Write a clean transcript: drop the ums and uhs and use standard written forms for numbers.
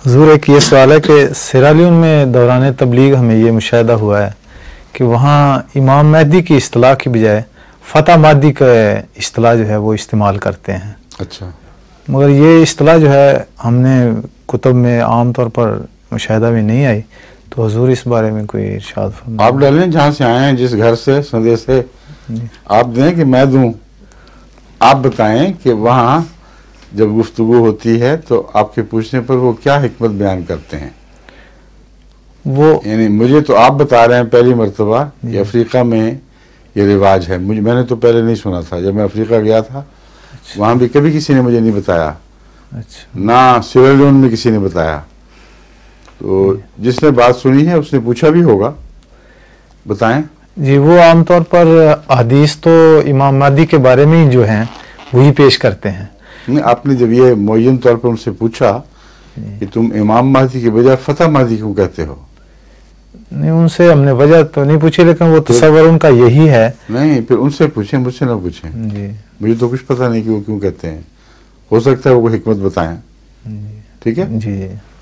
حضور ایک یہ سوال ہے کہ سیرالیون میں دوران تبلیغ ہمیں یہ مشاہدہ ہوا ہے کہ وہاں امام مہدی کی اصطلاح کی بجائے فتح مہدی کا اصطلاح جو ہے وہ استعمال کرتے ہیں. اچھا. مگر یہ اصطلاح جو ہے ہم نے کتب میں عام طور پر مشاہدہ میں نہیں آئی، تو حضور اس بارے میں کوئی ارشاد فرمائیں. آپ ڈالیں جہاں سے آئے ہیں، جس گھر سے سندیش سے آپ دیں کہ میں دوں. آپ بتائیں کہ وہاں جب گفتگو ہوتی ہے تو آپ کے پوچھنے پر وہ کیا حکمت بیان کرتے ہیں. وہ یعنی مجھے تو آپ بتا رہے ہیں پہلی مرتبہ کہ افریقہ میں یہ رواج ہے. میں نے تو پہلے نہیں سنا تھا. جب میں افریقہ گیا تھا وہاں بھی کبھی کسی نے مجھے نہیں بتایا، اچھا نہ سیرالیون میں کسی نے بتایا. تو جس نے بات سنی ہے اس نے پوچھا بھی ہوگا. بتائیں. جی، وہ عام طور پر حدیث تو امام مہدی کے بارے میں ہی جو ہیں وہی پیش کرتے ہیں. آپ نے جب یہ معین طور پر ان سے پوچھا کہ تم امام مہدی کے بجائے فتح مہدی کیوں کہتے ہو؟ نہیں، ان سے ہم نے وجہ تو نہیں پوچھی، لیکن وہ تصور ان کا یہی ہے. نہیں، پھر ان سے پوچھیں، مجھ سے نہ پوچھیں. جی مجھے تو کچھ پتہ نہیں کہ وہ کیوں کہتے ہیں. ہو سکتا ہے وہ کوئی حکمت بتائیں. ٹھیک ہے. جی.